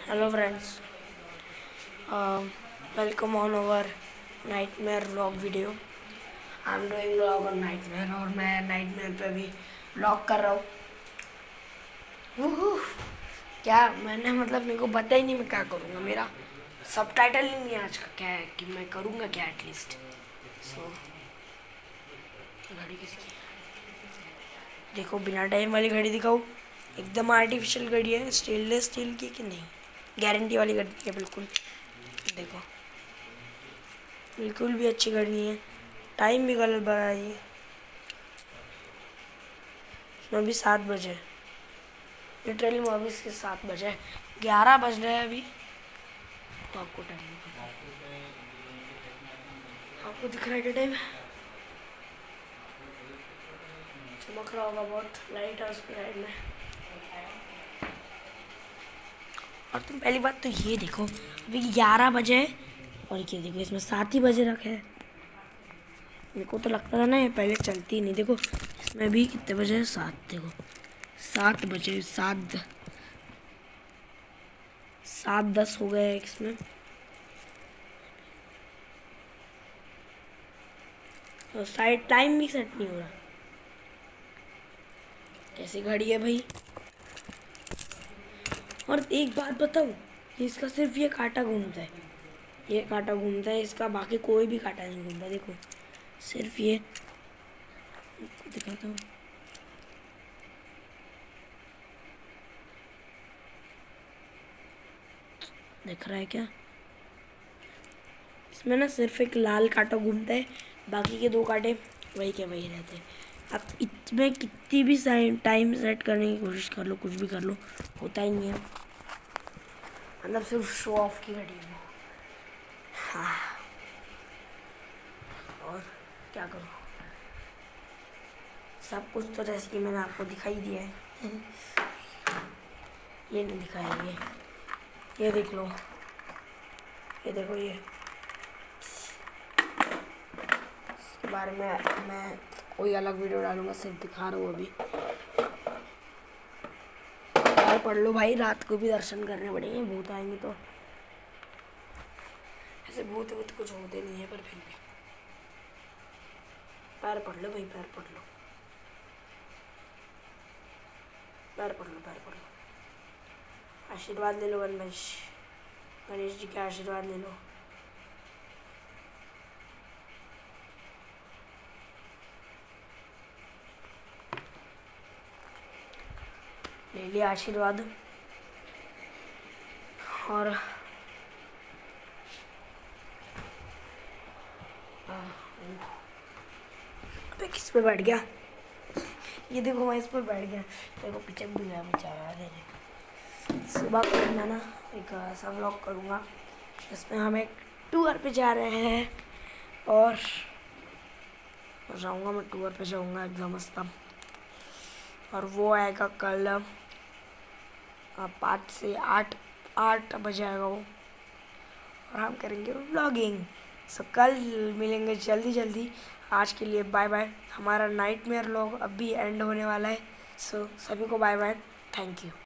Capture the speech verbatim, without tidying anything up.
Hello friends, um, welcome on our nightmare vlog video. I'm doing vlog on nightmare और मैं nightmare पे भी vlog कर रहा हूँ। वूहू, क्या मैंने मतलब मेरे को पता ही नहीं मैं क्या करूँगा। मेरा सबटाइटल ही नहीं है आज का क्या है कि मैं करूँगा क्या एटलीस्ट। सो घड़ी किसकी देखो, बिना टाइम वाली घड़ी दिखाऊँ। एकदम आर्टिफिशियल घड़ी है, स्टेनलेस स्टील की कि नहीं, गारंटी वाली घड़ी है बिल्कुल। देखो बिल्कुल भी अच्छी घड़ी नहीं है, टाइम भी गलत बताया ये। इसमें अभी सात बजे, लिटरली मैं अभी इसके सात बजे ग्यारह बज रहे हैं अभी। तो आपको टाइम आपको दिख रहा है क्या टाइम? चमक रहा होगा बहुत, लाइट है उसकी साइड में। और तुम पहली बात तो ये देखो, अभी ग्यारह बजे और ये देखो इसमें सात ही बजे रखे हैं। मेरे को तो लगता था ना ये पहले चलती नहीं। देखो इसमें भी कितने बजे? सात। देखो सात बजे, सात सात दस हो गए इसमें। तो साइड टाइम भी सेट नहीं हो रहा। कैसी घड़ी है भाई? और एक बात बताऊँ, इसका सिर्फ ये कांटा घूमता है, ये कांटा घूमता है इसका, बाकी कोई भी कांटा नहीं घूमता। देखो सिर्फ ये दिखाता हूँ। दिख रहा है क्या? इसमें ना सिर्फ एक लाल कांटा घूमता है, बाकी के दो कांटे वही के वही रहते हैं। अब इसमें कितनी भी टाइम सेट करने की कोशिश कर लो, कुछ भी कर लो, होता ही नहीं है। मतलब सिर्फ शो ऑफ की घड़ी है। हाँ, और क्या करूँ, सब कुछ तो जैसे कि मैंने आपको दिखाई दिया है। ये नहीं दिखाया, ये ये देख लो, ये देखो, ये इसके बारे में मैं कोई अलग वीडियो डालूंगा, सिर्फ दिखा रहा हूँ अभी। यार पढ़ लो भाई, रात को भी दर्शन करने पड़ेंगे, भूत आएंगे तो। ऐसे भूत भूत कुछ होते नहीं है, पर फिर भी पैर पढ़ लो भाई, पैर पढ़ लो, पैर पढ़ लो, पैर पढ़ लो। आशीर्वाद ले लो गणेश, गणेश जी के आशीर्वाद ले लो। ले लिया आशीर्वाद। और अबे किस पे बैठ गया? ये देखो मैं इस पर बैठ गया, देखो पिचक भी गया बेचारा। अरे सुबह को मैं ना एक ऐसा व्लॉग करूँगा जिसमें हम एक टूर पे जा रहे हैं, और जाऊँगा मैं टूर पे जाऊँगा एकदम मस्त। और वो आएगा कल पाँच से आठ आठ बजे आएगा वो, और हम करेंगे व्लॉगिंग। सो कल मिलेंगे जल्दी जल्दी। आज के लिए बाय बाय। हमारा नाइटमेयर व्लॉग अभी एंड होने वाला है। सो सभी को बाय बाय, थैंक यू।